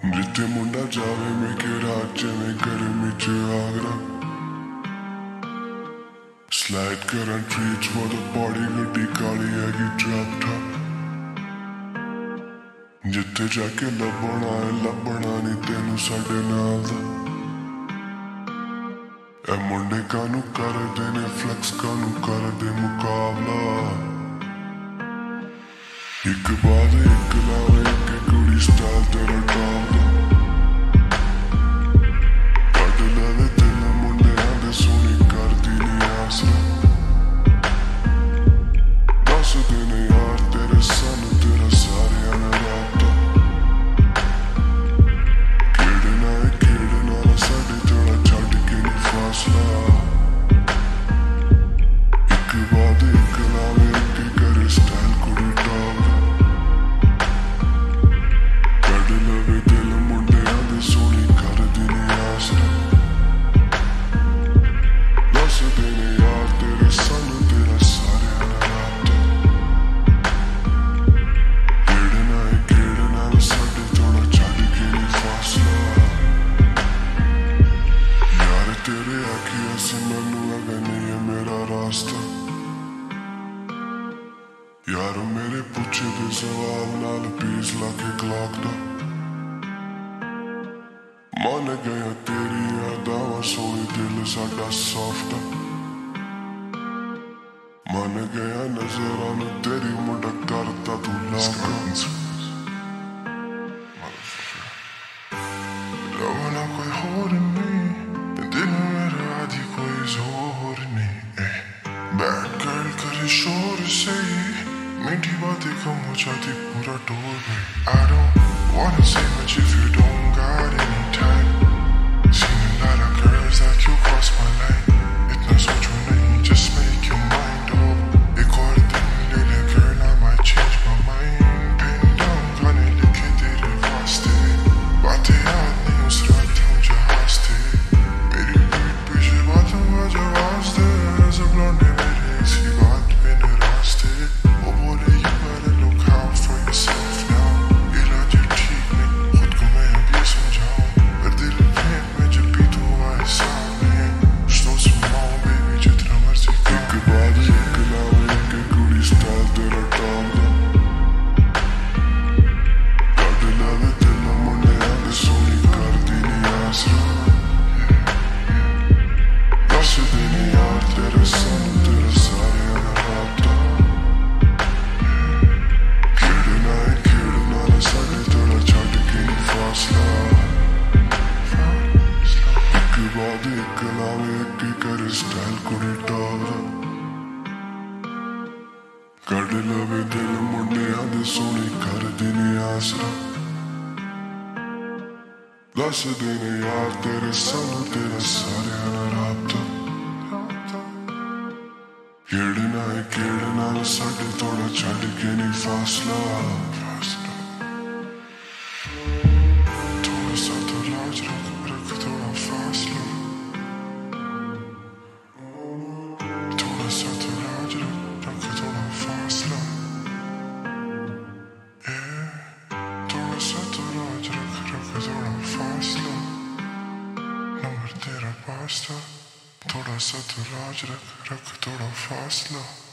जिथे मुंडा जावे में के राज्य में गर्मी च आगरा स्लाइड करन ट्रीच वो तो बॉडी गड्डी काली हैगी ड्रॉप टॉप जिथे जाके लभना है लभना नहीं तेनू साडे नाल दा ए मुंडे कानू कर देने फ्लैक्स कानू कर दे मुकाबला एक बाद एक लावे एक कुड़ी स्टाइल तेरा टॉप दा कट लवे दिल मुंडे आंदे सोनी करदी नहीं आसरा दस दिन यार तेरे सन तेरा सारे आना रात खेड़ना साडे थोड़ा छड़ के नहीं फासला एक बाद एक लावे एक करे स्टाइल कुड़ी टॉप यार मेरे पूछे दे सवाल नाल पीस लाके क्लॉक दा मन गया तेरी यादां सोई दिल साडा सॉफ्ट मन गया नजरां नू तेरी मुंडा करता तू लॉक रवाना कोई होर नहीं दिल मेरा आदि कोई जोर नहीं बैड गर्ल करे शोर से मीठी बातें कम हो जाती पूरा टोर में I don't wanna say much if you don't got any time Seen a lot of girls that you cross my line इतना सोचो नहीं just make your mind up एक और दिन ले ले girl I might change my mind Pen down गाने लिखे तेरे वास्ते बातें याद नहीं उस रात हम जहाज थे मेरी पीठ पीछे बातों का जवाब दे सब लौंडे मेरे इसी बात पे नाराज थे वो बोले you better look out for yourself now इरादे ठीक नहीं खुद को मैं अब ये समझाऊं पर दिल फेंक में जब भी तू आए सामने तो सुनाऊं baby जितना मर्जी का एक बाद एक लावे एक कुड़ी स्टाइल तेरा टॉप दा कट लवे दिल मुंडे आंदे सोनी करदी नहीं आसरा दस दिन यार तेरे सन तेरे सारे आना रात साडे थोड़ा छड़ के नहीं फासला एक बाद एक लावे एक करे स्टाइल कुड़ी टॉप कट लवे दिल मुंडे आंदे सोनी कर देने आसरा दस दिन यार तेरे सन तेरे सारे आना रात खेड़ना साडे थोड़ा छड़ के नहीं फासला थोड़ा सा तो लाज रख थोड़ा फासला थोड़ा सा तो लाज रख थोड़ा फासला थोड़ा सा तो लाज रख थोड़ा फासला नंबर तेरा पास था थोड़ा सा तो लाज रख थोड़ा फासला